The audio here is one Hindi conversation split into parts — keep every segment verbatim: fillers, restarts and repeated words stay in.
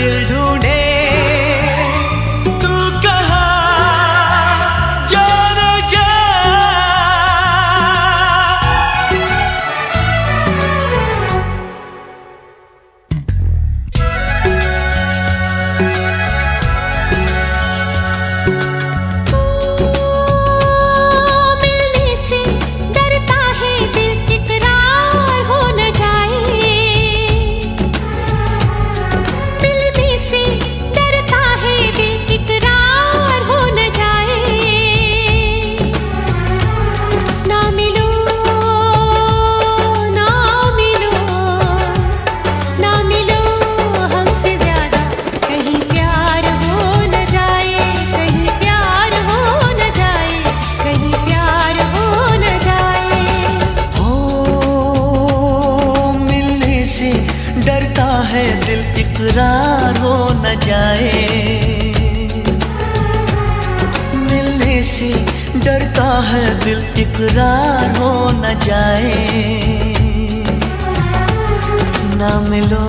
दिल ढूंढे तू कहाँ जाने जा। मिलने से डरता है दिल, इकरार हो न जाए। मिलने से डरता है दिल, इकरार हो न जाए। ना मिलो ना मिलो ना मिलो हमसे ज्यादा, कहीं प्यार हो न जाए, कहीं प्यार हो न जाए, कहीं प्यार हो न जाए। हो मिलने से डरता है दिल, इकरार हो न जाए। मिलने से डरता है दिल, इकरार हो न जाए। ना मिलो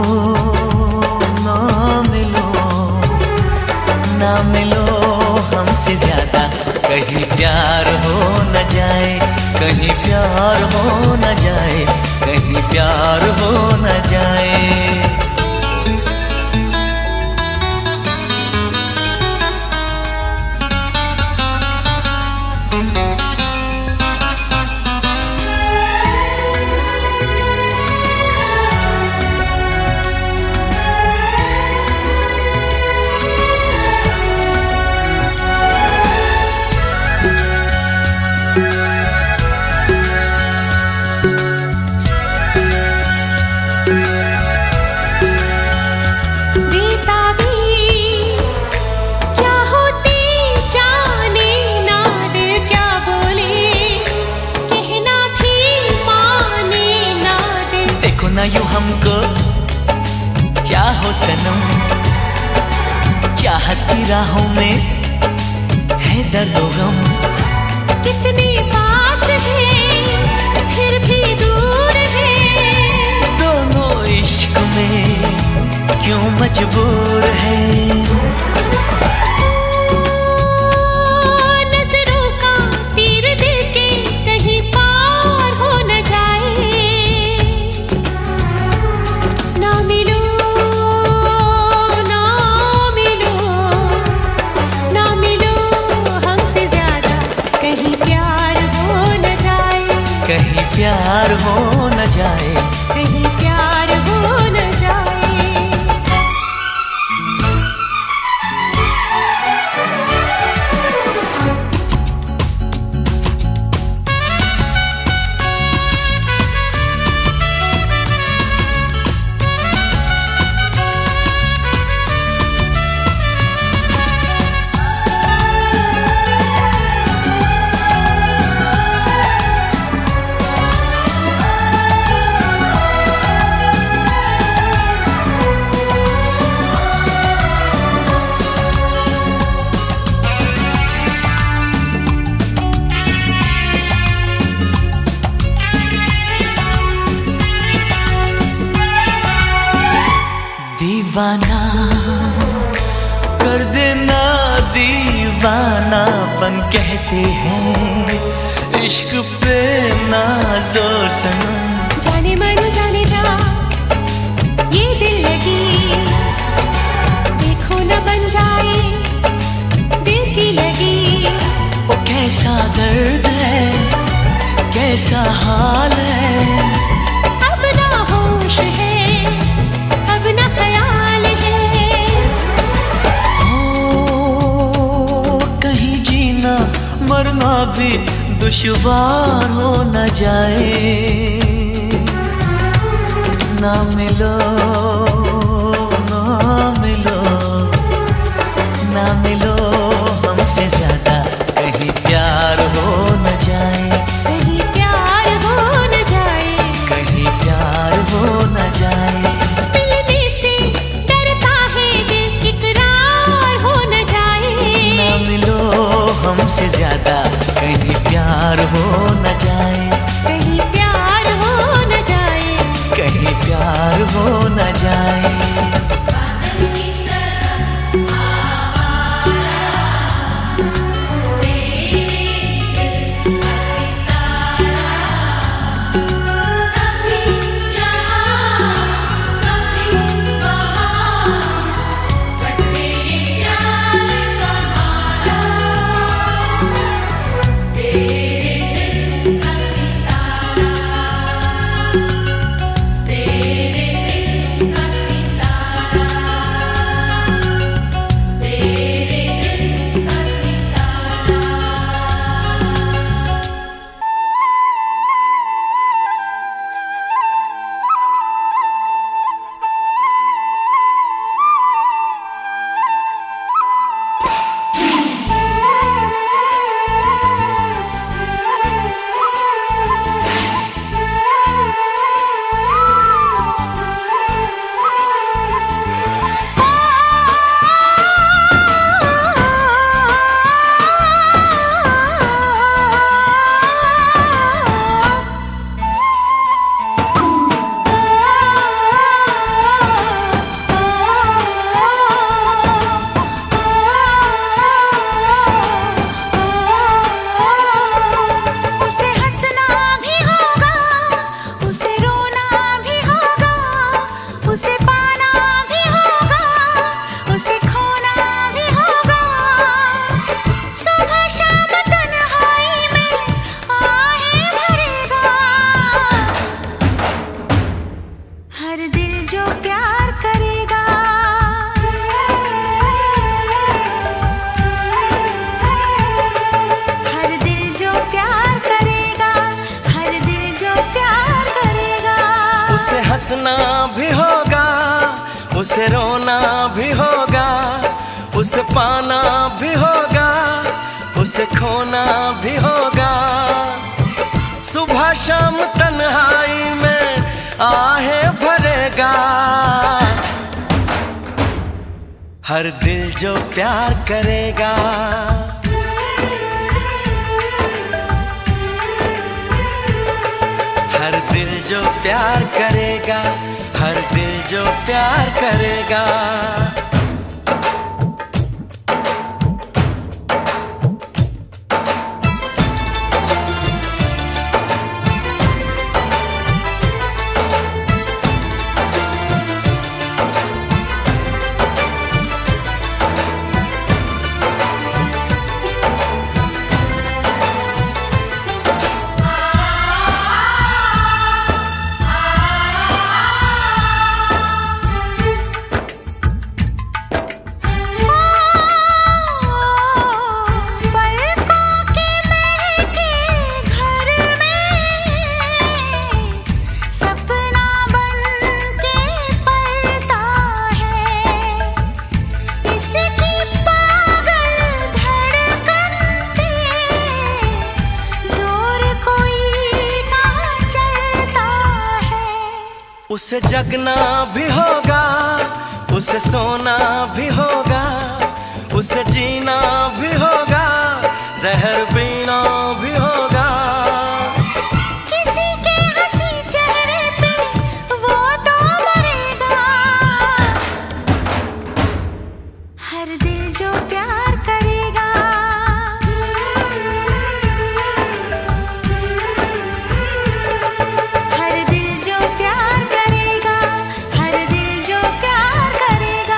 ना मिलो ना मिलो हमसे ज्यादा, कहीं प्यार हो न जाए, कहीं प्यार हो न जाए, कहीं प्यार हो न जाए। बेताबी क्या होती जाने ना, दिल क्या बोले कहना भी माने ना दिल। देखो ना यूं हमको चाहो सनम, चाहत की राहों में है दर्द व गम। कितने पास है फिर भी दूर है, दोनों इश्क में क्यों मजबूर है। नजरों का तीर दिल के कहीं पार हो न जाए। ना मिलो ना मिलो ना मिलो हमसे ज्यादा, कहीं प्यार हो न जाए, कहीं प्यार हो न जाए। कहीं प्यार हो न जाए। दीवाना कर देना, दीवानापन कहते हैं इश्क पे ना जोर सनम। जाने मन जाने जा ये दिल लगी, देखो न बन जाए दिल की लगी। ओ कैसा दर्द है, कैसा हाल है, अब ना होश है, अब ना ख्याल है। हो कहीं जीना मरना भी दुश्वार हो न जाए। ना मिलो ना मिलो ना मिलो हमसे ज्यादा, कहीं प्यार हो न जाए, कहीं प्यार हो न जाए, कहीं प्यार हो न जाए। मिलने से डरता है दिल, इकरार हो न जाए। ना मिलो हमसे ज्यादा, कहीं प्यार हो न जाए, कहीं प्यार हो न जाए, कहीं प्यार हो न जाए। जो प्यार करेगा, हर दिल जो प्यार करेगा, हर दिल जो प्यार करेगा, उसे हंसना भी होगा, उसे रोना भी होगा, उसे पाना भी होगा, उसे खोना भी होगा। सुबह शाम तन्हाई में आहें भरेगा, हर दिल जो प्यार करेगा। हर दिल जो प्यार करेगा, हर दिल जो प्यार करेगा। उसे जगना भी होगा, उसे सोना भी होगा, उसे जीना भी होगा, जहर पीना भी होगा। किसी के हंसी चेहरे पे वो तो मरेगा, हर दिल जो प्यार करेगा, हर दिल जो प्यार करेगा, हर दिल जो प्यार करेगा।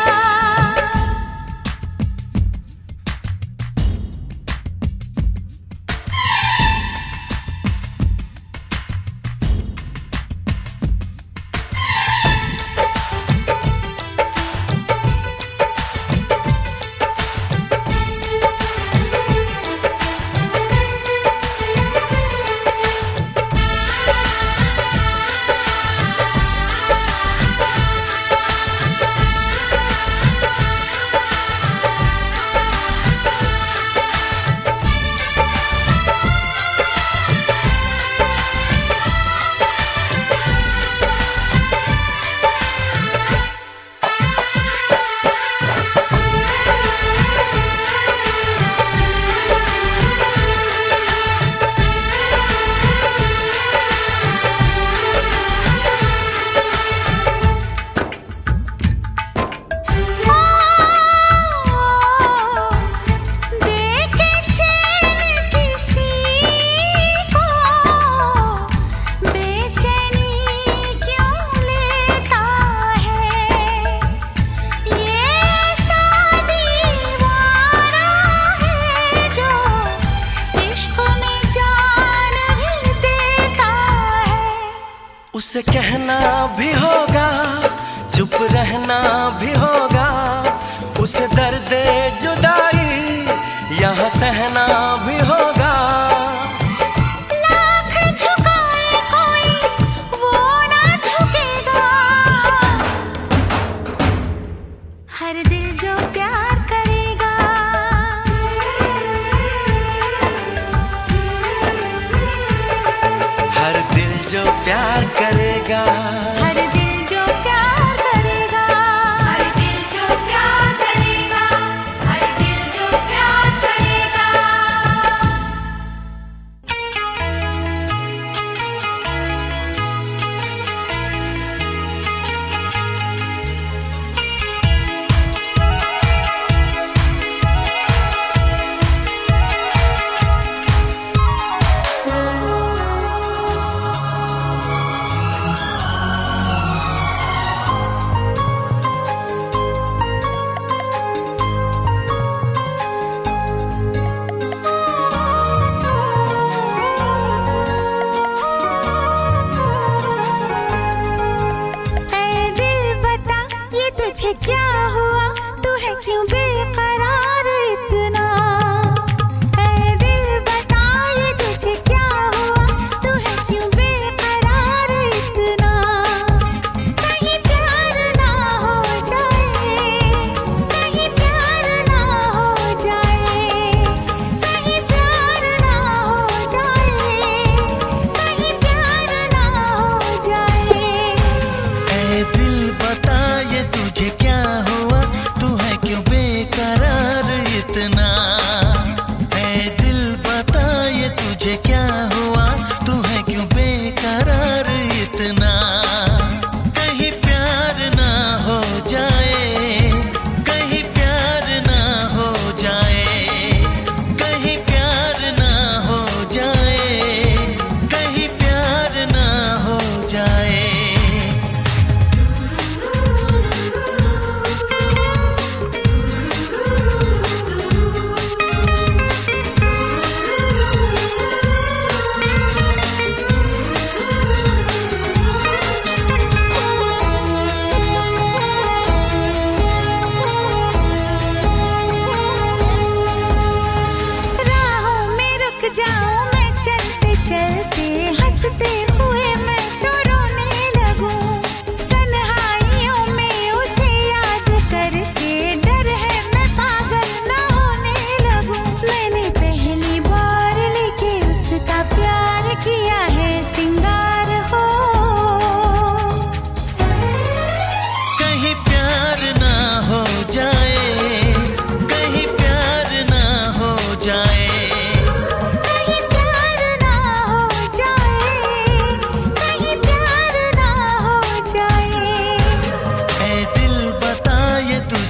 उसे कहना भी होगा, चुप रहना भी होगा, उसे दर्द जुदाई यहाँ सहना भी होगा। लाख झुकाए कोई वो ना झुकेगा, हर दिल जो प्यार करेगा, हर दिल जो प्यार करेगा, हर दिल जो प्यार करेगा, हर दिल जो प्यार करेगा, हर दिल जो प्यार करेगा।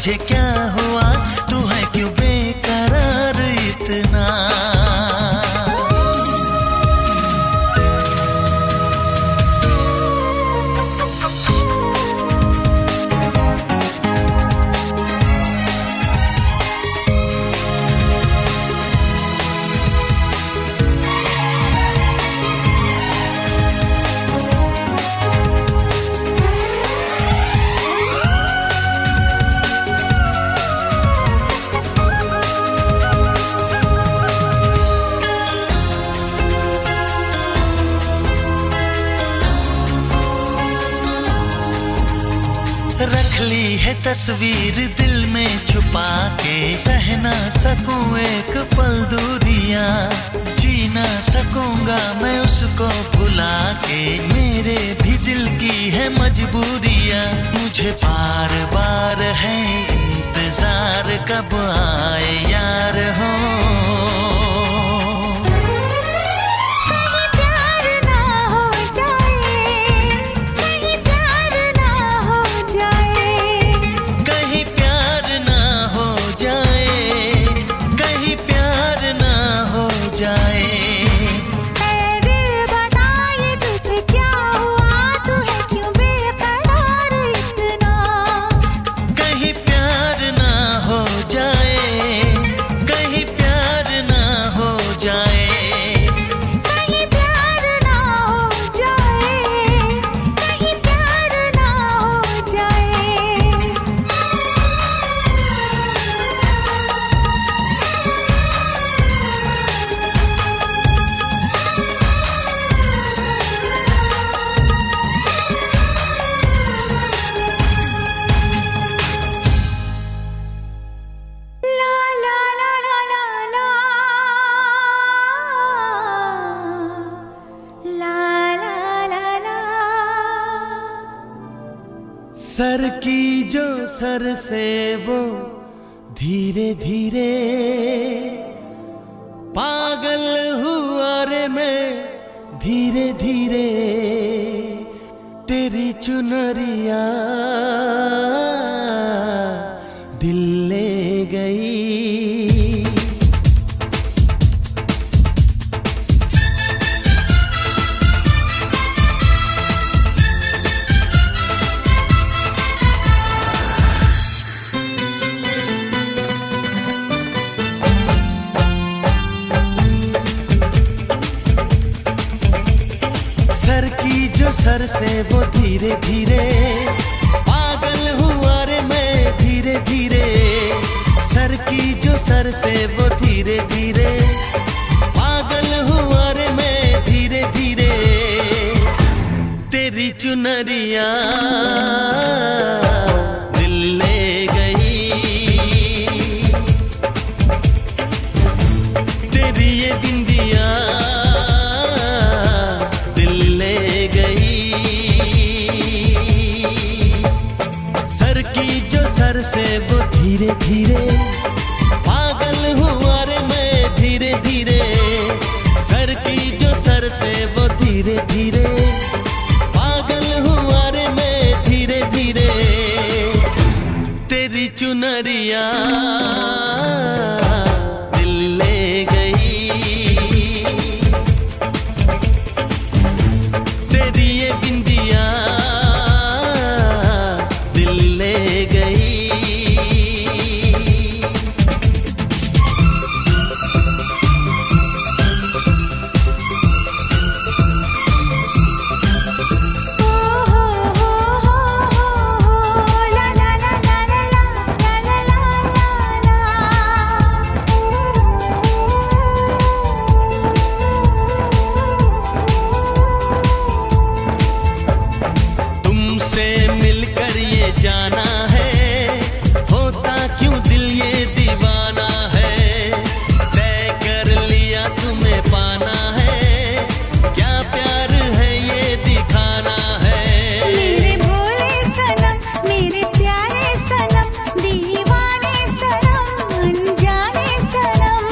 तुझे क्या हुआ, तू है क्यों बेकरार इतना। रख ली है तस्वीर दिल में छुपा के, सह ना सकूं एक पल दूरियां, जी ना सकूंगा मैं उसको भुला के, मेरे भी दिल की है मजबूरियां। मुझे बार बार है इंतजार कब आए यार हो। सर की जो सर से वो धीरे धीरे पागल हुआ रे मैं धीरे धीरे, तेरी चुनरिया दिल ले गई। सर की जो सर से वो धीरे धीरे पागल हुआ रे मैं धीरे धीरे, सर की जो सर से वो धीरे धीरे पागल हुआ रे मैं धीरे धीरे, तेरी चुनरिया दिल ले गई, तेरी ये बिंदिया से वो धीरे धीरे पागल हुआ रे मैं धीरे धीरे, सर की जो सर से वो धीरे धीरे पागल हुआ रे मैं धीरे धीरे, तेरी चुनरिया दिल ले गई, तेरी ये बिंदिया दिल ले गई। जाना है होता क्यों दिल ये दीवाना है, तय कर लिया तुम्हें पाना है, क्या प्यार है ये दिखाना है। मेरे भोले सनम मेरे प्यारे सनम दीवाने सनम अनजाने सनम,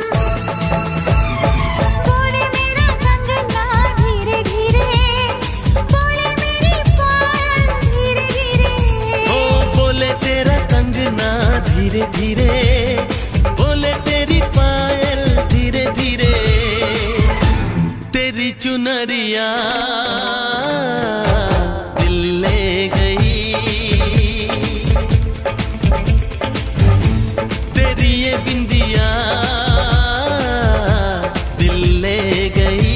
बोले मेरा कंगना धीरे धीरे, बोले मेरी पायल धीरे धीरे, ओ धीरे धीरे बोले तेरी पायल, धीरे धीरे तेरी चुनरिया दिल ले गई, तेरी ये बिंदिया दिल ले गई।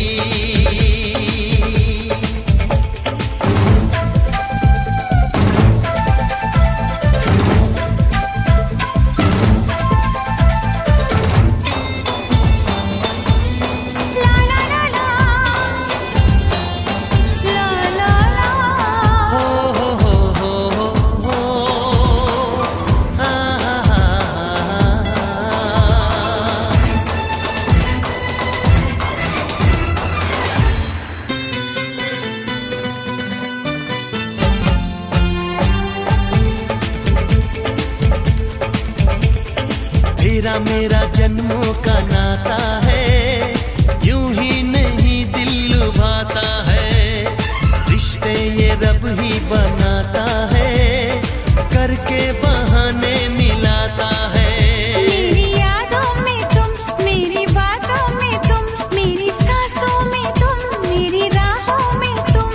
तेरा मेरा जन्मों का नाता है, यूं ही नहीं दिल लुभाता है, रिश्ते ये रब ही बनाता है, करके बहाने मिलाता है। मेरी यादों में तुम, मेरी बातों में तुम, मेरी सांसों में तुम, मेरी राहों में तुम,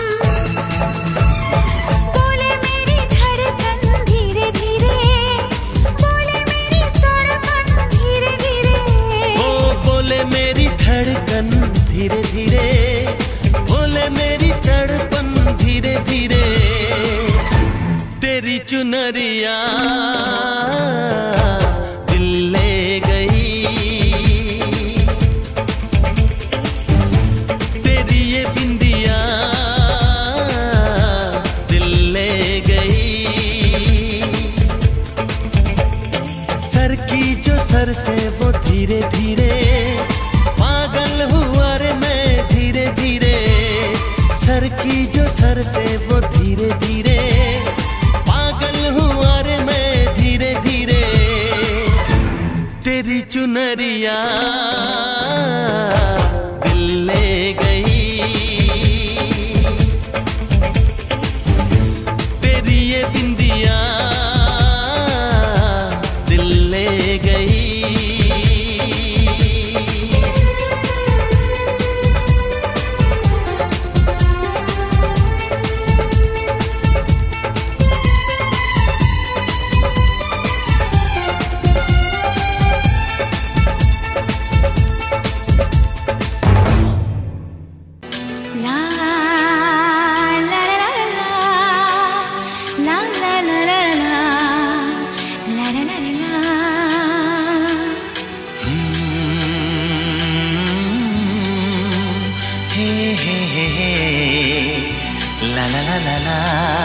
बोले मेरी धड़कन धीरे धीरे, बोले मेरी तड़पन धीरे धीरे, ओ बोले मेरी धड़कन धीरे धीरे, बोले मेरी तड़पन धीरे धीरे, तेरी चुनरिया दिल ले गई, तेरी ये बिंदिया दिल ले गई। सर की जो सर से वो धीरे धीरे, पागल हुआ रे मैं धीरे धीरे, सर की जो सर से वो धीरे धीरे, पागल हुआ रे मैं धीरे धीरे, तेरी चुनरिया दिल ले गई, तेरी ये बिंदिया दिल ले गई। ला ला ला ला ला ला ला ला ला ला ला ला ला। हे हे हे हे ला ला ला ला ला।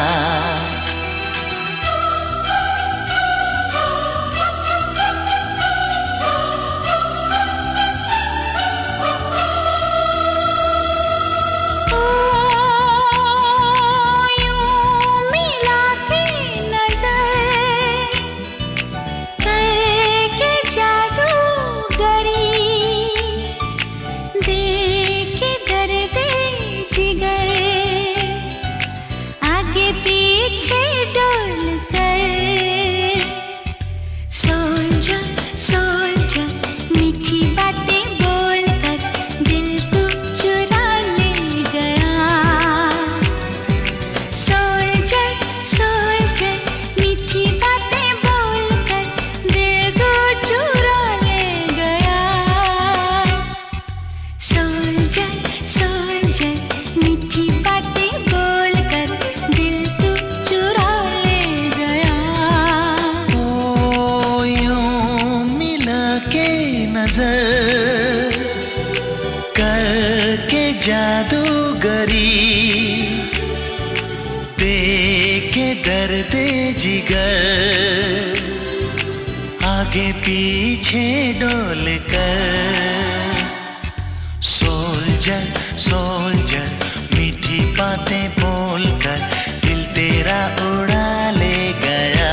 करके जादूगरी देके दर्द जिगर आगे पीछे डोल कर। सोल्जर सोल्जर मीठी बातें बोलकर दिल तेरा उड़ा ले गया।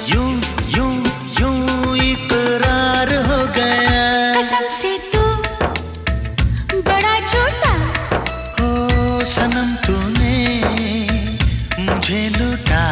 यूं यूं यूं इकरार हो गया। कसम से तू बड़ा झूठा। ओ सनम तूने मुझे लूटा।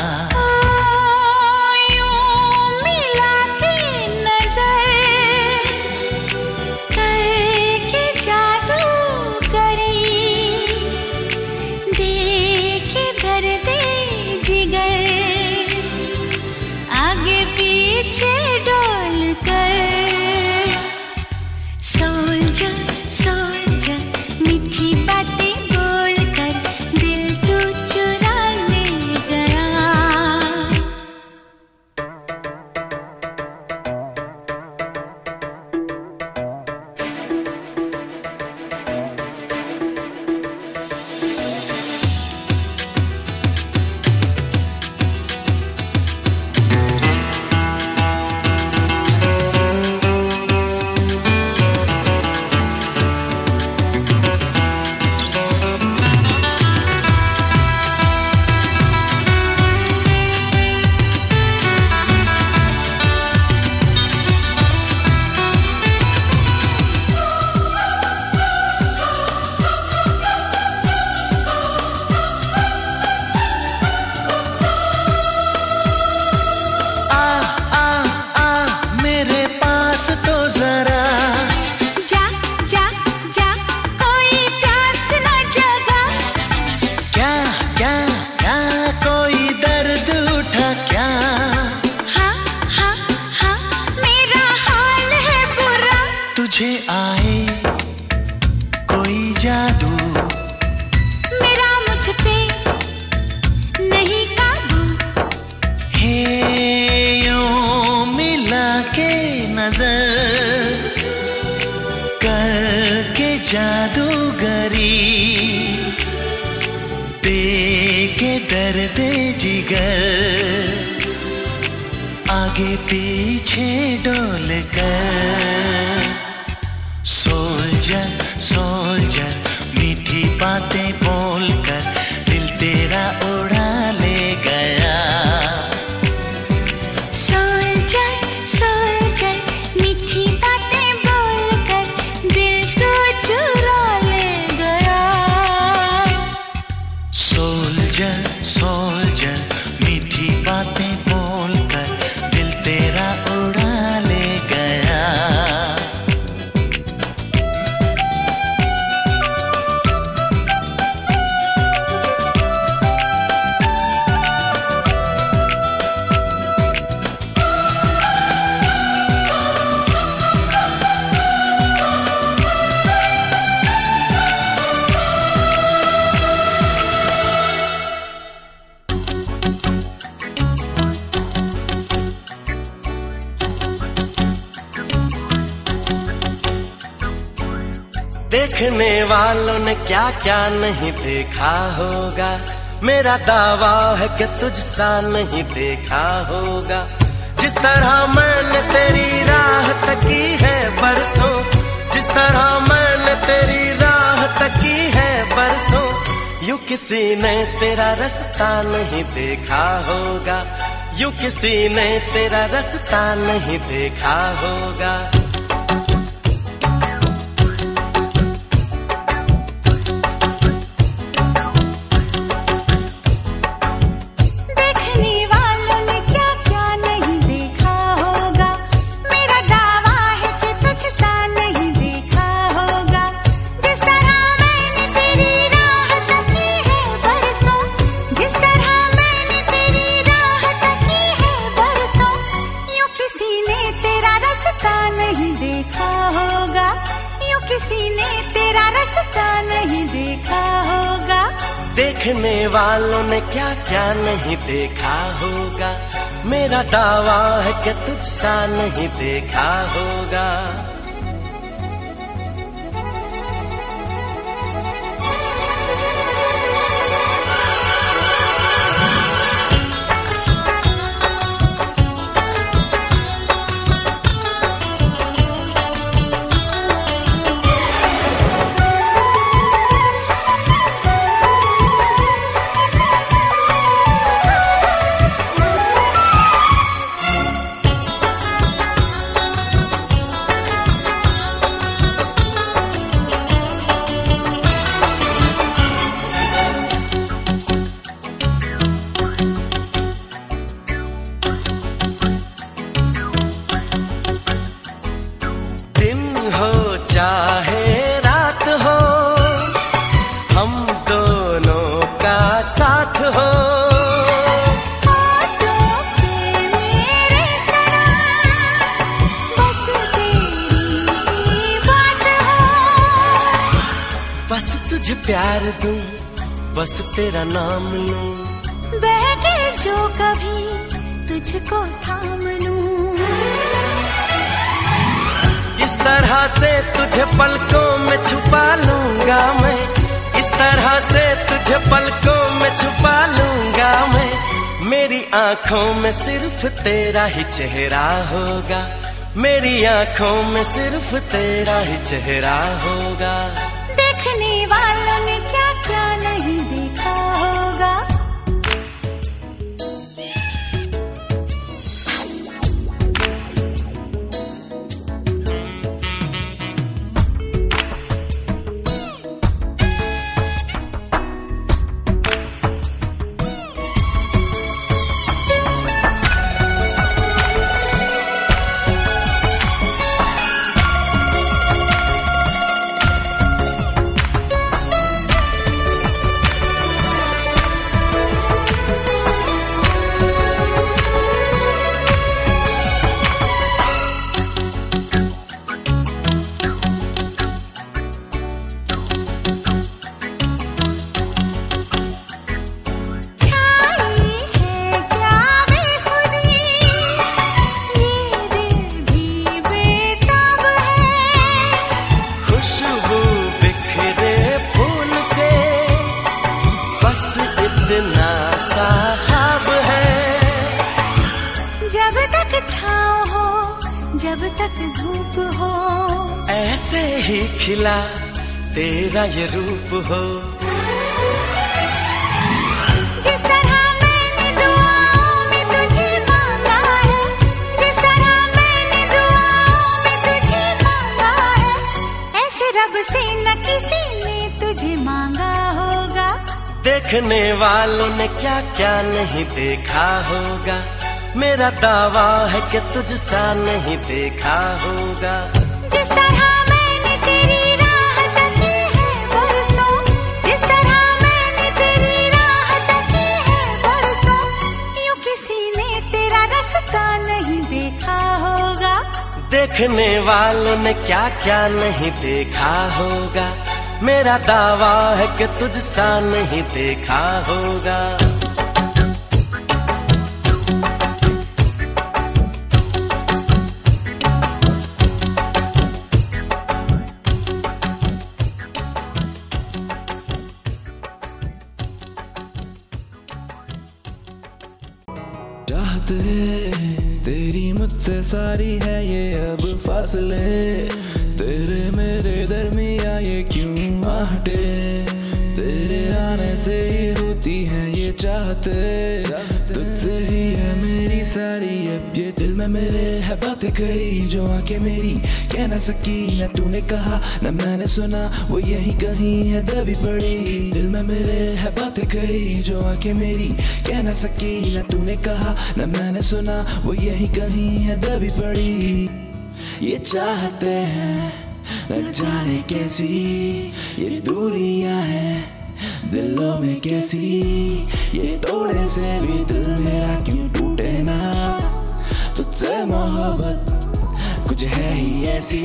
तो जरा जा जा जा कोई प्यास न जगा। क्या क्या क्या कोई दर्द उठा क्या। हाँ हाँ हाँ मेरा हाल है बुरा। तुझे आए कोई जादू मेरा मुझ पे नहीं काबू। हे यूं मिला के नजर करके जादूगरी देके दर्द जिगर आगे पीछे डोल कर। सोल्जर सोल्जर मीठी बातें बोलकर दिल तेरा उड़ा ले गया। सोल्जर सोल्जर मीठी बातें बोलकर दिल को चुरा ले गया। सोल्जर सोल्जर मीठी बातें बोलकर दिल तेरा उड़ा ले गया। देखने वालों ने क्या क्या नहीं देखा होगा। मेरा दावा है कि तुझसा नहीं देखा होगा। जिस तरह मैंने तेरी राह तकी है बरसों, जिस तरह मैंने तेरी राह तकी है बरसों, यूं किसी ने तेरा रास्ता नहीं देखा होगा। यूं किसी ने तेरा रास्ता नहीं देखा होगा। देखने वालों ने क्या क्या नहीं देखा होगा। मेरा दावा है कि तुझसा नहीं देखा होगा। चाहे रात हो, हम दोनों का साथ हो। बस तुझे प्यार दूं, बस तेरा नाम लूं, बहके जो कभी तुझको थाम लूं। इस तरह से तुझे पलकों में छुपा लूंगा मैं, इस तरह से तुझे पलकों में छुपा लूंगा मैं। मेरी आंखों में सिर्फ तेरा ही चेहरा होगा, मेरी आंखों में सिर्फ तेरा ही चेहरा होगा। देखने वालों ने क्या क्या नहीं देखा होगा। जब तक धूप हो, ऐसे ही खिला तेरा ये रूप हो। जिस तरह मैंने दुआओं में तुझे मांगा है, जिस तरह मैंने दुआओं में तुझे मांगा है, ऐसे रब से न किसी ने तुझे मांगा होगा। देखने वालों ने क्या क्या नहीं देखा होगा, मेरा दावा है कि तुझसा नहीं देखा होगा। जिस तरह मैंने तेरी राह तकी है बरसों, जिस तरह मैंने तेरी राह तकी है बरसों, यूं किसी ने तेरा रास्ता नहीं देखा होगा। देखने वालों ने क्या क्या नहीं देखा होगा, मेरा दावा है कि तुझसा नहीं देखा होगा। तेरी मुझसे सारी है ये अब फासले, तेरे मेरे दरमिया ये क्यों आहटे, तेरे आने से ही होती है ये चाहते, तुझसे ही है मेरी सारी अब ये दिल में मेरे है बातें कही जो आंखें मेरी कह ना सकी, न तूने कहा न मैंने सुना वो यही कहीं है दबी पड़ी। दिल में मेरे है बातें कही जो आंखें मेरी कह ना सकी, न तूने कहा न मैंने सुना वो यही कहीं है दबी पड़ी। ये चाहते हैं न जाने कैसी ये दूरियां हैं दिलों में कैसी, ये तोड़े से भी दिल मेरा क्यों टूटे ना, तुझसे मोहब्बत कुछ है ही ऐसी।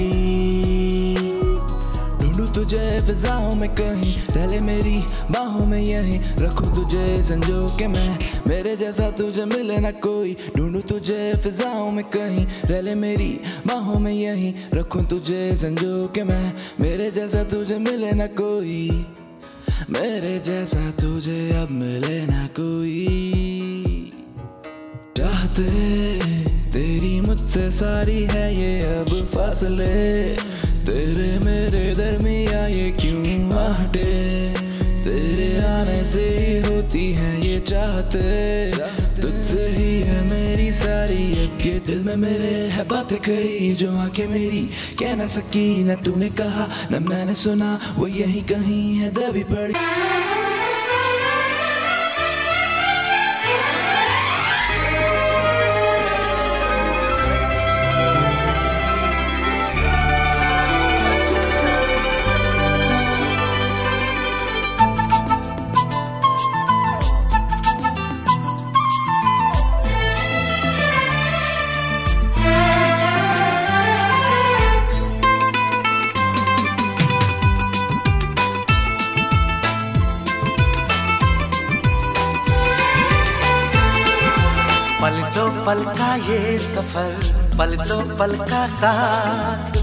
ढूंढूं तुझे फिजाओं में कहीं, रहले मेरी बाहों में यहीं, रखूं तुझे संजो के मैं, मेरे जैसा तुझे मिले ना कोई। ढूंढूं तुझे फिजाओं में कहीं, रहले मेरी बाहों में यहीं, रखूं तुझे संजो के मैं, मेरे जैसा तुझे मिले ना कोई, मेरे जैसा तुझे अब मिले ना कोई। चाहते तेरी मुझसे सारी है ये अब फासले, तेरे मेरे दरमिया ये क्यों आहटे, तेरे आने से ही होती है ये चाहते, तुझसे ही है मेरी सारी अब ये दिल में मेरे है बातें कही जो आंखें मेरी कह ना सकी, न तूने कहा न मैंने सुना वो यही कहीं है दबी पड़ी। पल का ये सफर, पल दो पल का साथ,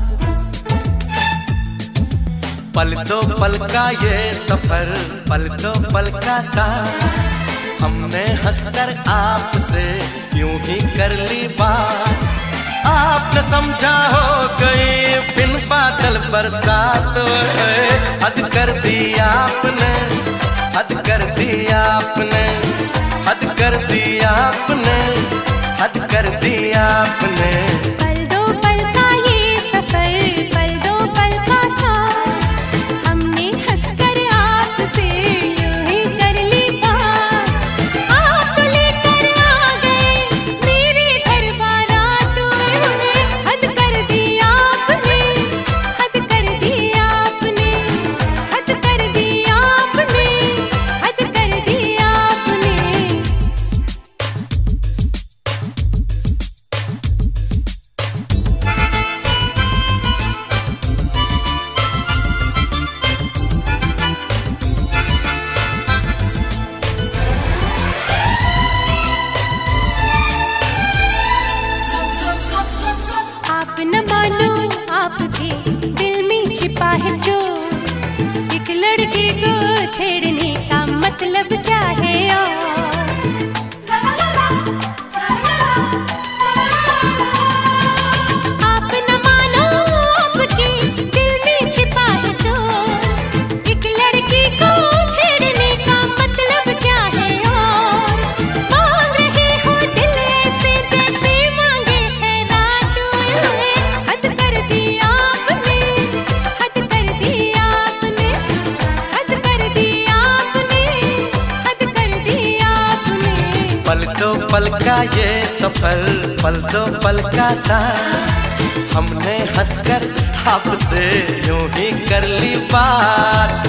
पल दो पल का ये सफर, पल दो पल का साथ। हमने हंसकर आपसे यूं ही कर ली बात, आपने समझा हो गई बिन बादल बरसात। हद कर दी आपने, हद कर दी आपने, हद कर दी आपने, हद कर दी आपने। पल दो पल का ये सफर, पल दो पल का साथ, हमने हंसकर आपसे यूं ही कर ली बात। आप लेकर आ गए मेरे घर बारात में, हद कर दी आपने, हद कर दी आपने, हद कर दी आपने, हद कर दी आपने। आप न मानो आप थे दिल में छिपा है जो, एक लड़के को छेड़ने का मतलब क्या है और। आप न मानो आपके दिल में छिपा है जो, एक लड़के को छेड़ने का मतलब क्या है और। मांग रहे हो दिल ऐसे जैसे मांगे है रात में, हद कर दी आपने, हद कर दी आपने, हद कर दी आपने, हद कर दी आपने। पल दो पल का ये सफर, पल दो पल का साथ, हमने हंसकर आपसे यूं ही कर ली बात।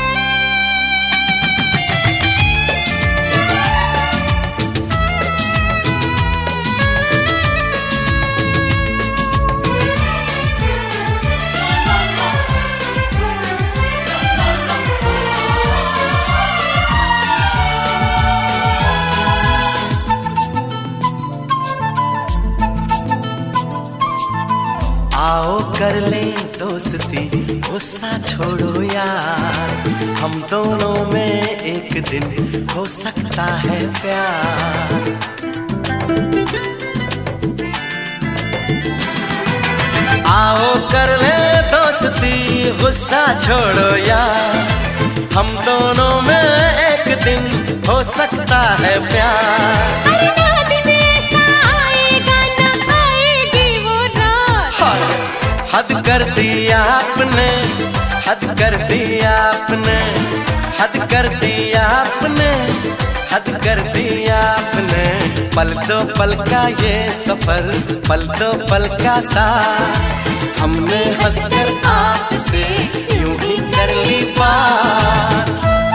आओ कर ले दोस्ती, गुस्सा छोड़ो यार, हम दोनों में एक दिन हो सकता है प्यार। आओ कर ले दोस्ती, गुस्सा छोड़ो यार, हम दोनों में एक दिन हो सकता है प्यार। अरे ना दिन ऐसा आएगा ना आएगी वो रात। हद कर दी आपने, हद कर दी आपने, हद कर दी आपने, हद कर दी आपने। पल दो पल का ये सफर, पल दो पल का साथ, हमने हंसकर आपसे यूं ही कर ली बात।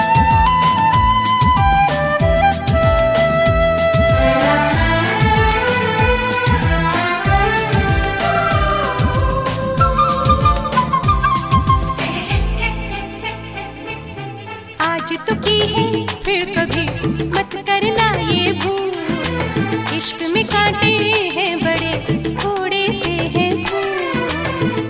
आज तो की है फिर कभी मत करना ये भूल, इश्क में कांटे हैं बड़े थोड़े से हैं फूल।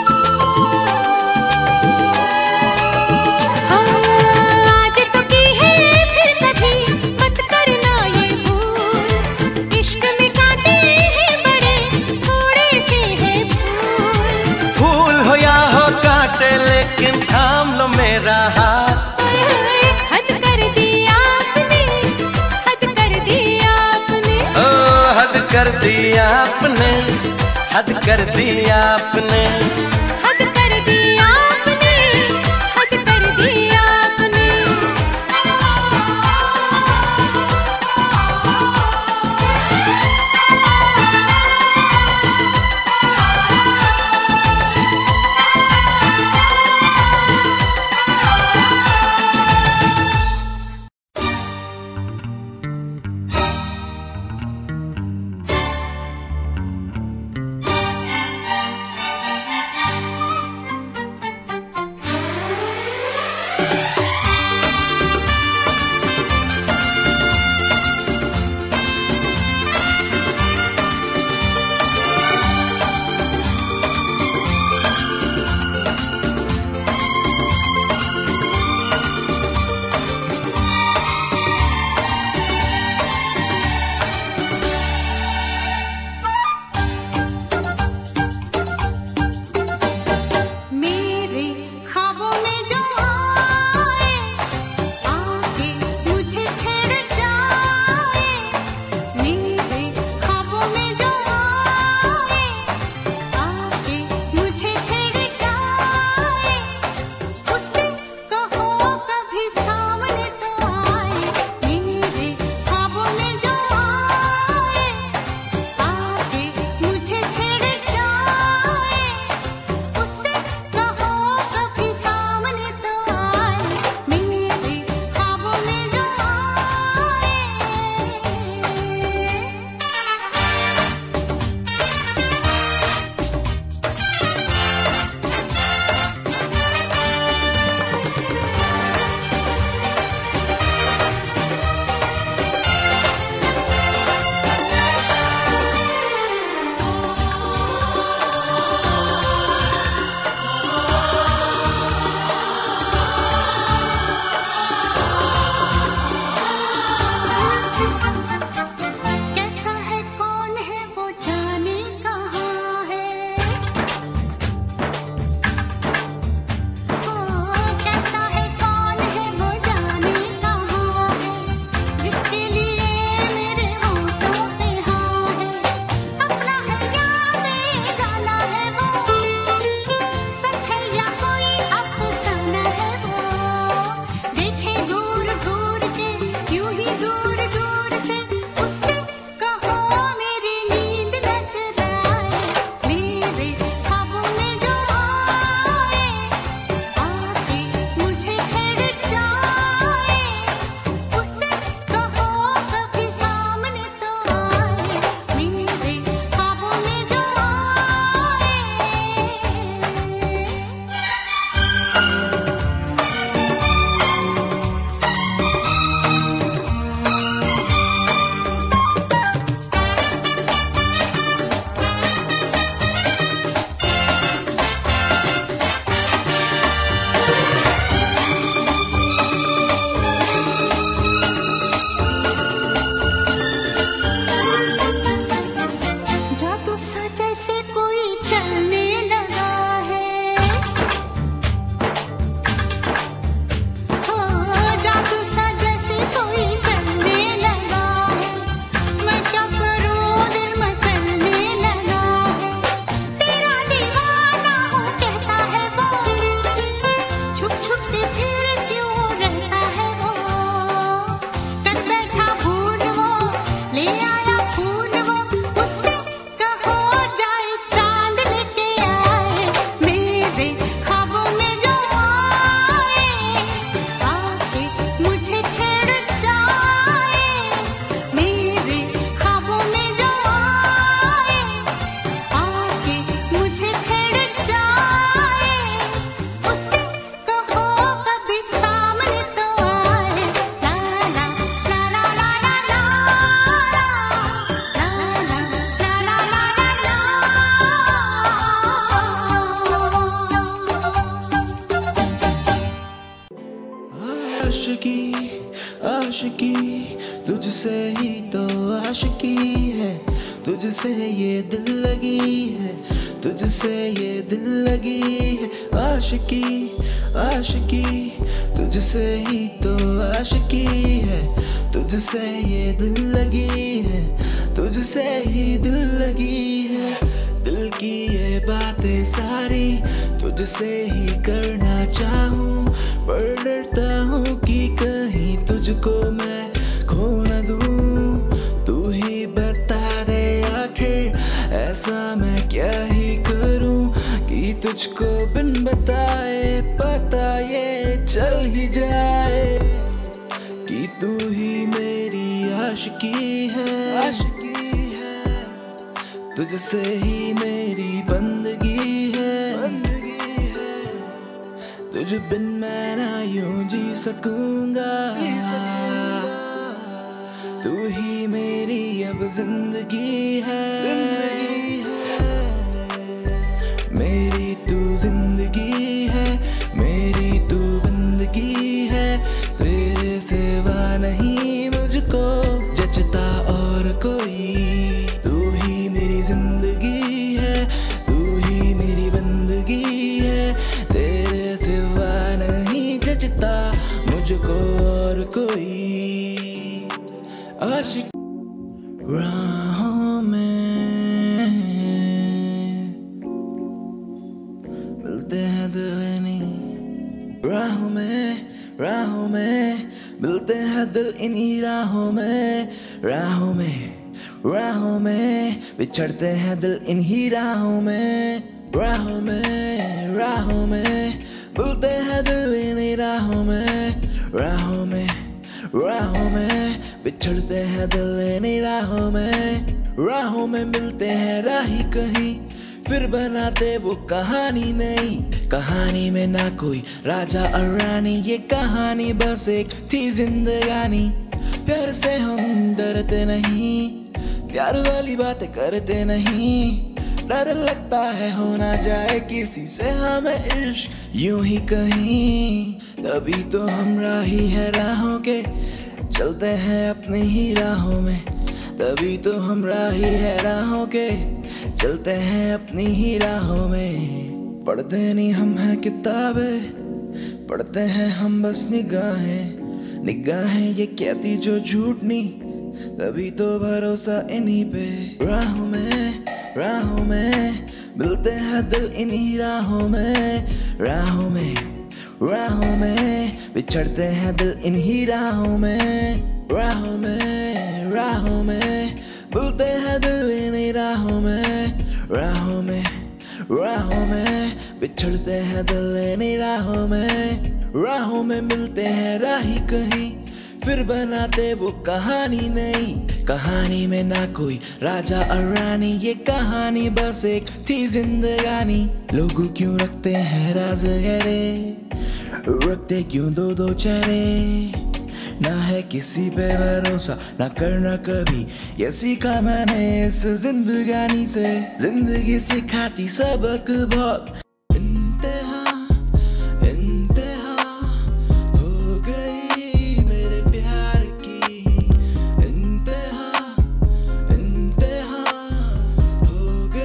हाँ, आज तो की है फिर कभी मत करना ये भूल, इश्क में कांटे हैं बड़े थोड़े से हैं फूल। फूल हो या हो कांटे लेकिन थाम लो मेरा हाथ। हद कर दी आपने, हद कर दी आपने, ओ हद कर दी आपने, हद कर दी आपने। हद कर दी आपने, हद कर दी आपने। सा जैसे कोई चलने लगा है, हाँ जादू सा जैसे कोई चलने लगा है। मैं क्या करूँ दिल में चलने लगा है। तेरा दीवाना हूँ कहता है वो, छुप छुप के फिर क्यों रहता है वो। कर बैठा भूल वो, ले आया फूल वो, उससे कहो जाए चांद लेके आए। मेरे ख्वाबों में जो आए, आके मुझे छेड़ जाए। मेरे ख्वाबों में जो आए, आके मुझे छेड़ जाए। उससे कहो कभी सामने तो आए। ला ला ला ला ला ला ला, ला ला ला ला ला ला आशिकी आशिकी तुझसे ही तो आशिकी है, तुझसे ये दिल लगी है, तुझसे ये दिल लगी है। आशिकी आशिकी तुझसे ही तो आशिकी है, तुझसे ये दिल लगी है, तुझसे ही दिल लगी है। दिल की ये बातें सारी तुझसे ही करना चाहूँ, पर डरता हूँ कि कहीं तुझको मैं खो न दूँ। तू ही बता दे आखिर ऐसा मैं क्या ही करूँ कि तुझको बिन बताए पता ये चल ही जाए कि तू ही मेरी आशिकी है, आशिकी है। तुझसे ही मेरी बंदगी है, बंदगी है। तुझ बिन मैं ना यूं जी सकूंगा, तू ही मेरी अब जिंदगी है, जिंदगी है। मेरी तू जिंदगी है, मेरी तू बंदगी है। तेरे सिवा नहीं मुझको जचता और कोई। तू ही मेरी जिंदगी है, तू ही मेरी बंदगी है। तेरे सिवा नहीं जचता मुझको और कोई। आशिक राहों में मिलते हैं दिल इन्हीं राहों में, राहों में मिलते हैं दिल इन्हीं राहों में, राहों में, राहों में बिछड़ते हैं दिल इन्हीं राहों में, राहों में, राहों में मिलते हैं दिल इन्हीं राहों में, राहों में, राहों में बिछड़ते हैं दिल इन्हीं राहों में। राहों में मिलते हैं राही कहीं, फिर बनाते वो कहानी नई। कहानी में ना कोई राजा और रानी, ये कहानी बस एक थी जिंदगानी। प्यार से हम डरते नहीं, प्यार वाली बातें करते नहीं। डर लगता है हो ना जाए किसी से हमें इश्क यूं ही कहीं। तभी तो हम राही है राहों के, चलते हैं अपनी ही राहों में। तभी तो हम राही है राहों के, चलते हैं अपनी ही राहों में। पढ़ते नहीं हम हैं किताबें, पढ़ते हैं हम बस निगाहें। निगाहें ये कहती जो झूठ नहीं, तभी तो भरोसा इन्हीं पे। राहों में, राहों में मिलते हैं दिल इन्हीं राहों में, राहों में, राहों में बिछड़ते हैं दिल इन्हीं राहों में, राहों में, राहों में मिलते हैं दिल इन्हीं राहों में, राहों में, राहों में बिछड़ते हैं दिल इन्हीं राहों में। राहों में मिलते हैं राही कहीं, फिर बनाते वो कहानी नई। कहानी में ना कोई राजा और रानी, ये कहानी बस एक थी जिंदगानी। लोग क्यों रखते हैं राज गहरे, रखते क्यों दो दो चेहरे। ना है किसी पे भरोसा, ना करना कभी, ये सीखा मैंने इस जिंदगानी से। जिंदगी सिखाती सबक बहुत, इंतहा इंतहा हो गई मेरे प्यार की। इंतहा इंतहा हो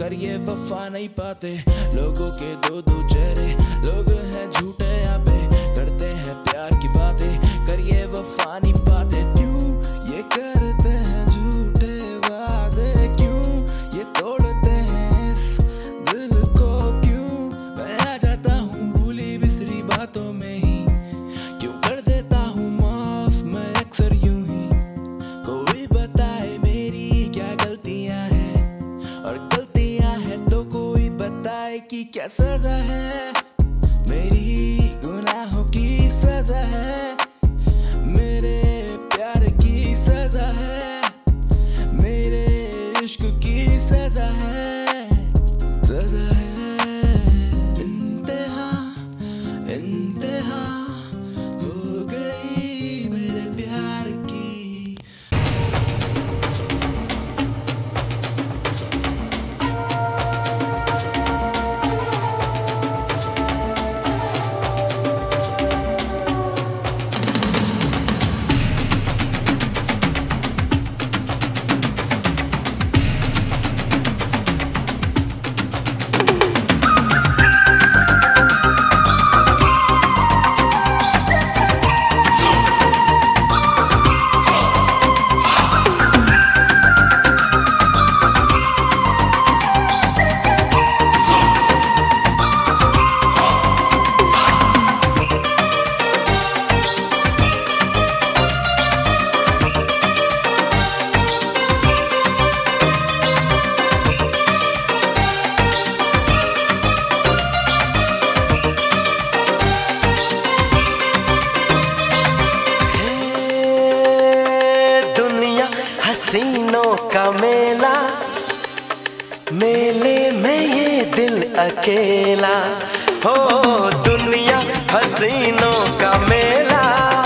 कर ये वफा नहीं पाते। लोगों के दो दो चेहरे, लोग हैं झूठे यहाँ पे, करते हैं प्यार की बातें, कर ये वफा नहीं पाते। क्यों ये करते हैं झूठे वादे, क्यों ये तोड़ते हैं इस दिल को, क्यों मैं आ जाता हूँ भूली बिसरी बातों में ही, क्यों कर देता हूँ माफ मैं अक्सर यूं ही। कोई बताए मेरी क्या गलतियां हैं, और गलतियां हैं तो कोई बताए कि क्या सजा है। मेरी गुनाहों की सजा है, मेरे प्यार की सजा है, मेरे इश्क की सजा है, सजा है। इंतहा इंतहा हो गई मेरे प्यार की। हसीनों का मेला, मेले में ये दिल अकेला। हो दुनिया हसीनों का मेला,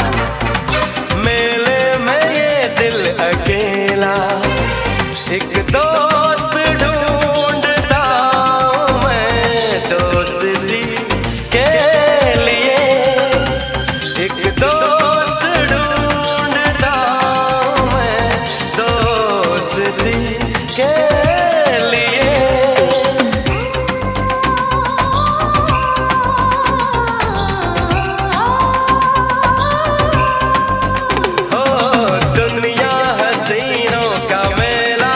मेले में ये दिल अकेला। एक दोस्त ढूंढता हूँ मैं दोस्ती के लिए, एक दोस्त ढूंढता हूँ मैं दोस्ती के लिए। हो दुनिया हसीनों का मेला,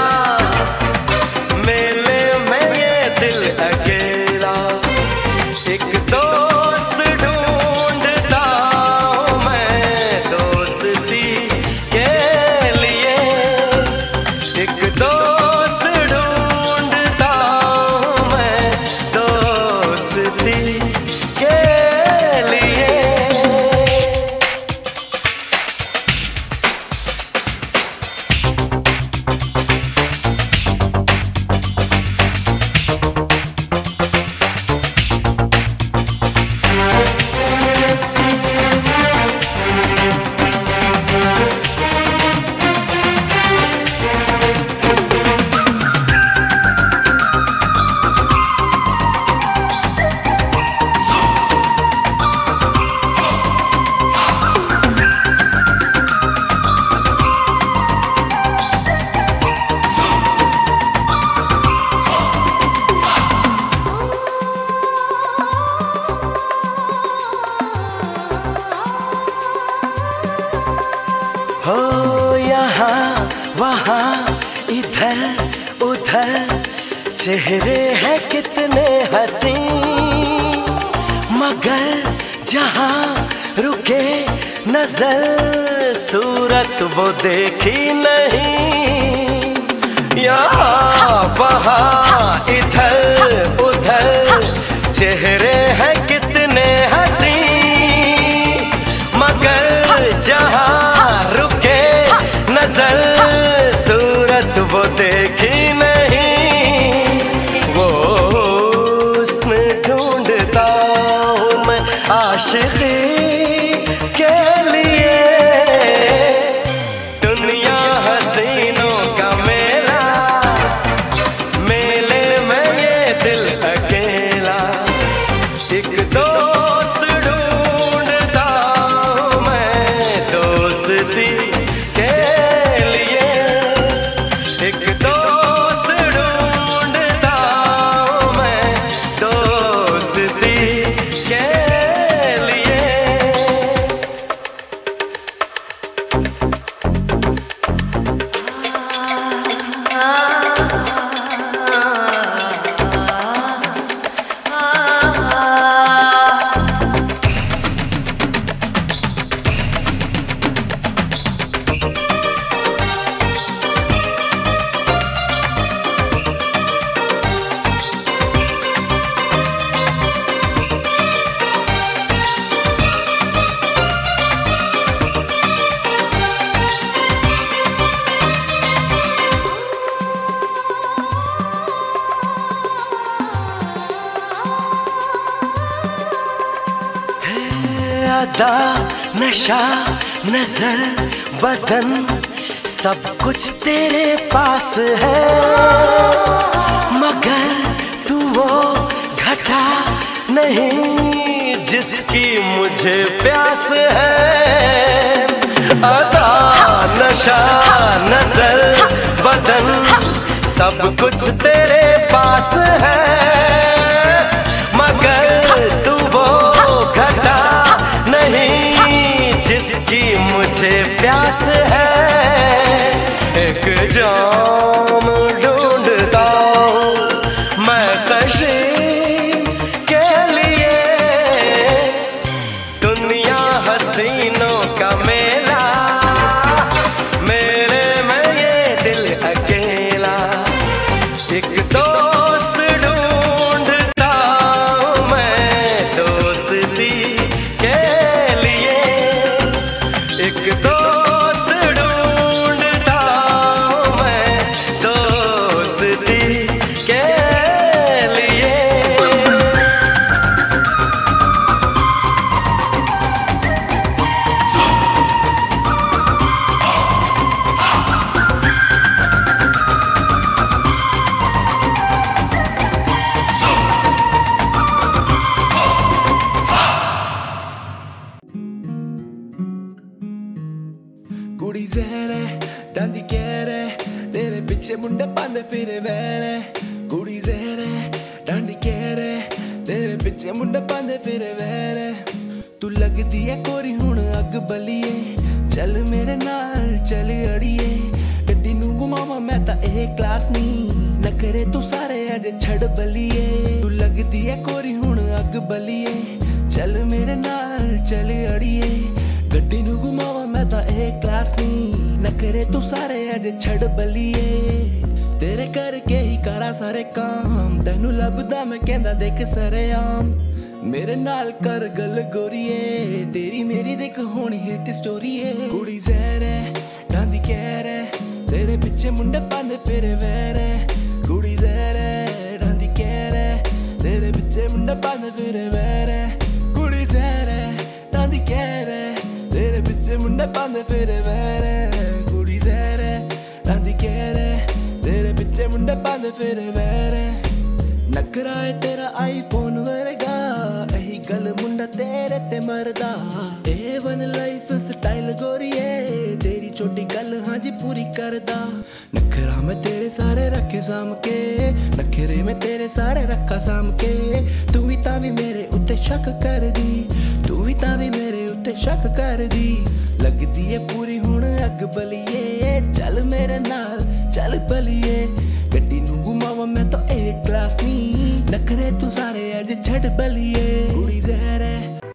मेले में ये दिल अकेला। एक दोस्त ढूंढता हूँ मैं दोस्ती के लिए, एक दोस्त ढूंढता हूँ मैं दोस्ती के लिए। हो यहाँ वहाँ इधर उधर चेहरे हैं कितने हसी, मगर जहाँ रुके नजर सूरत वो देखी नहीं। यहाँ वहाँ इधर उधर चेहरे हैं कितने हसी, मगर जहाँ रुके नजर सूरत वो देखी नहीं। वो हुस्न ढूंढता हूँ मैं आशिकी के लिए। दुनिया हसीनों का मेला, मेले में ये दिल अकेला। एक दोस्त ढूंढता हूँ मैं दोस्ती के लिए, एक दोस्त ढूंढता अदा नशा नजर बदन सब कुछ तेरे पास है, मगर तू वो घटा नहीं जिसकी मुझे प्यास है। अदा नशा नजर बदन सब कुछ तेरे पास है, मगर तू वो घटा नहीं जिसकी मुझे प्यास है। एक जाम ढूंढता हूँ मैं कशीम के लिए, दुनिया हसीनों का मेला, मेरे में ये दिल अकेला। एक दोस्त ढूंढता हूँ मैं दोस्ती के लिए, एक दोस्त ढूंढता हूँ मैं दोस्ती के लिए। कुड़ी जहरे डांदी कहरे तेरे पीछे मुंडे पांदे फिरे वैरे। कुड़ी जहरे डांदी कहरे तेरे पीछे मुंडे पांदे फिरे वैरे। तू लगदी है कोरी हुण अग बलिए, चल मेरे नाल चल अड़िए। गड्डी नू घुमावा मैं ता ए क्लास नी, नखरे तू सारे अज छड़ बलिए। तू लगदी है कोरी हुण अग बलिए, चल मेरे नाल चल अड़िए। गड्डी नू घुमावा मैं ता ए क्लास नी, नखरे तू सारे अज छड़ बलिए। तेरे करके ही करा सारे काम, तेनू लभदा मैं कहंदा देख सरेआम। मेरे नाल कर गल गोरीए, तेरी मेरी देख होनी हिट स्टोरी है। कुड़ी जहरे डांदी कहरे तेरे पीछे मुंडे पांदे फिरे वैरे। कुड़ी जहरे डांदी कहरे तेरे पीछे मुंडे पांदे फिरे वैरे। कुड़ी जहरे डांदी कहरे तेरे पीछे मुंडे पांदे फिरे वैरे। कुड़ी जहरे डांदी कहरे तेरे पीछे मुंडे पांदे फिरे वैरे। नखरा है तेरा आईफोन वर्गा, यही गल मुंडा तेरे ते मरदा। ए वन लाइफ स्टाइल गोरीए, तेरी छोटी गल हाँ जी पूरी करदा। नखरा में तेरे सारे रखे साम के, नखरे में तेरे सारे रखा साम के। तू ही तावी मेरे उत्ते शक कर दी, तू ही तावी मेरे उत्ते शक कर दी। लगदी है पूरी हुण अग बलिए, चल मेरे नाल चल बलिए। गड्डी नू घुमावा मैं तो एक क्लास नी, नखरे तू सारे अज छड़ बलिए। कुड़ी जहरे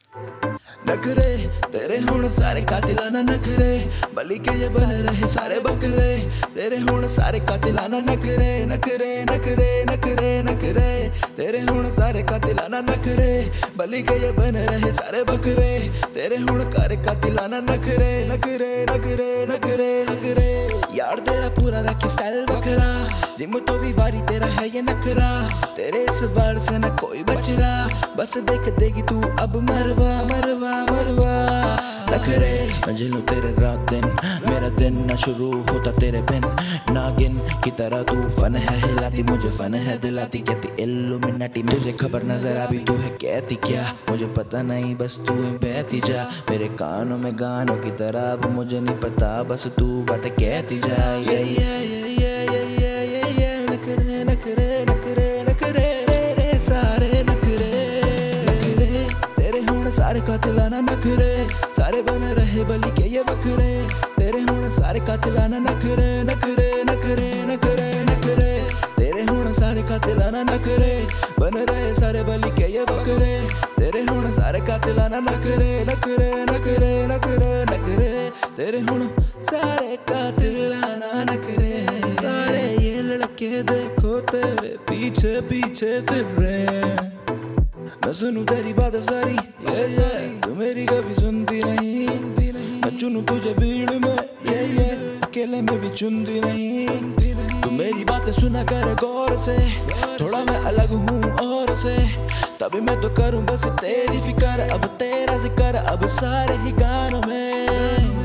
नखरे तेरे हुण सारे कातिलाना नखरे, बली के ये बन रहे सारे बकरे। तेरे हुण सारे कातिलाना नखरे, नखरे नखरे नखरे नखरे। तेरे हुण सारे कातिलाना नखरे, बली के ये बन रहे सारे बकरे। तेरे हुण करे कातिलाना नखरे, नखरे नखरे नखरे नखरे। यार तेरा पूरा रखे स्टाइल बकरा, जिम तो भी वारी तेरा है ये नखरा। तेरे इस वार से न कोई बच रहा, बस देख देगी तू अब मरवा मरवा मरवा। नखरे मैं झेलूं तेरे रात दिन, मेरा दिन न शुरू होता तेरे बिन। नागिन की तरह तू फन है हिलाती, मुझे फन है दिलाती। कहती इल्लुमिनाटी तुझे खबर नजर आ भी, तू है कहती क्या मुझे पता नहीं, बस तू बहती जा मेरे कानों में गानों की तरह। अब मुझे नहीं पता बस तू बातें कहती जा। ये ये ये ये ये ये ये नखरे नखरे नखरे नखरे रे सारे नखरे नखरे। तेरे हुण सारे कातिलाना नखरे, सारे बन रहे बली के ये बकरे। तेरे हुण सारे कातिलाना नखरे, नखरे नखरे नखरे नखरे। तेरे हुण सारे कातिलाना नखरे, बन रहे सारे बली के ये बकरे। तेरे हुण सारे कातिलाना नखरे, नखरे नखरे नखरे नखरे। तेरे हुण सारे कातिलाना नखरे, सारे ये लड़के देखो तेरे पीछे पीछे फिर रहे हैं। मैं सुनूं तेरी बात सारी, ये ये तू मेरी कभी सुनती नहीं। मैं चुनूं तुझे भीड़ में, ये ये अकेले में भी चुनती नहीं। तू मेरी बातें सुना कर गौर से, थोड़ा मैं अलग हूँ और से। तभी मैं तो करूं बस तेरी फिक्र, अब तेरा जिक्र अब सारे ही गानों में।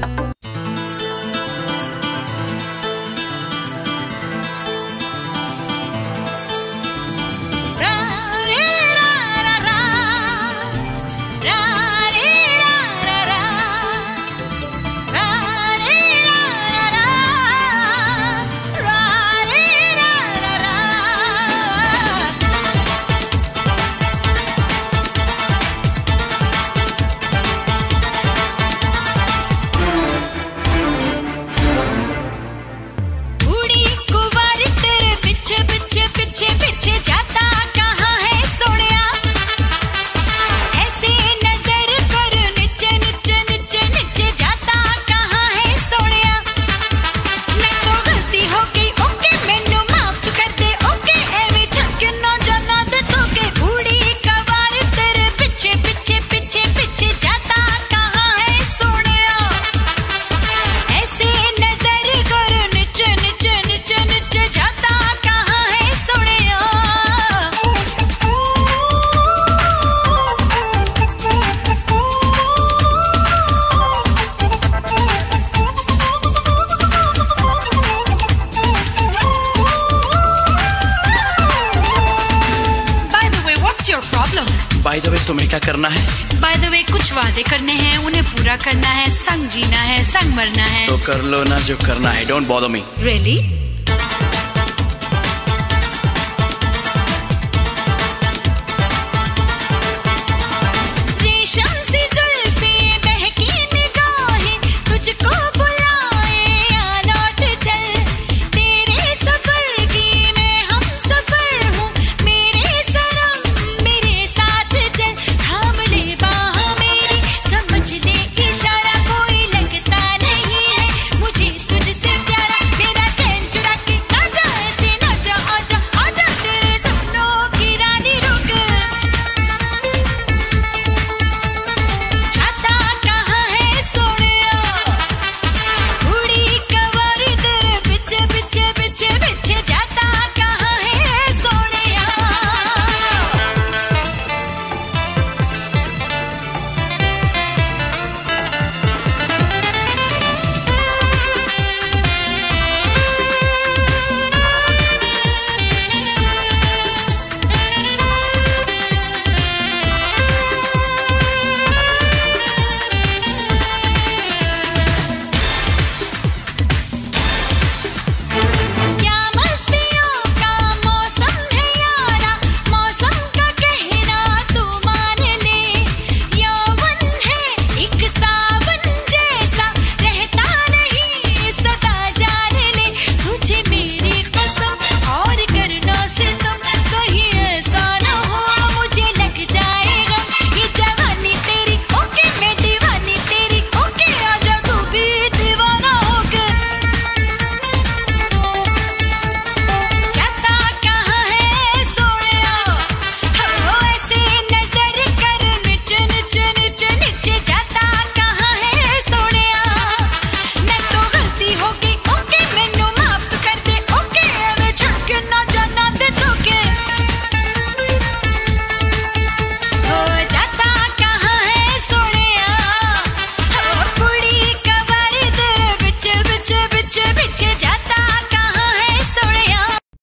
बाय द वे तुम्हें क्या करना है? बाय द वे कुछ वादे करने हैं, उन्हें पूरा करना है, संग जीना है, संग मरना है। तो कर लो ना जो करना है, डोंट बॉदर मी। रियली?